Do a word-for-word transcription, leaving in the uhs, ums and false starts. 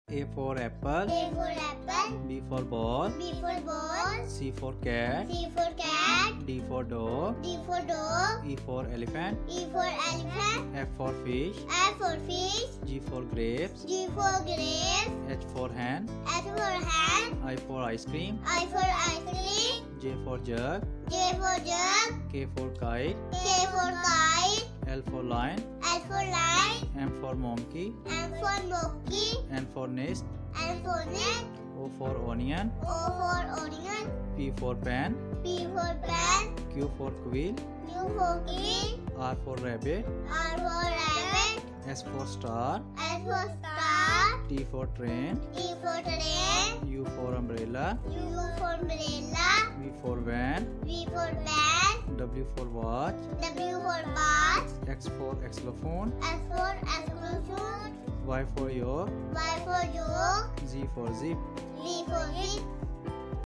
A for apple. A for apple. B for ball. B for ball. C for cat. C for cat. D for dog. D for dog. E for elephant. E for elephant. F for fish. F for fish. G for grapes. G for grapes. H for hen. H for hand. I for ice cream. I for ice cream. J for jug. J for jug. K for kite. K for kite. L for lion. L for lion. M for monkey. M for monkey. N for nest. N for net. O for onion. O for onion. P for pen. P for pen. Q for quill. Q for key. R for rabbit. R for rabbit. S for star. S for star. T for train. T for train. U for umbrella. U for umbrella. V for van. V for van. W for watch. W for watch. X for xylophone. S for xylophone. Y for york. Y for yolk. Z for zip. Z for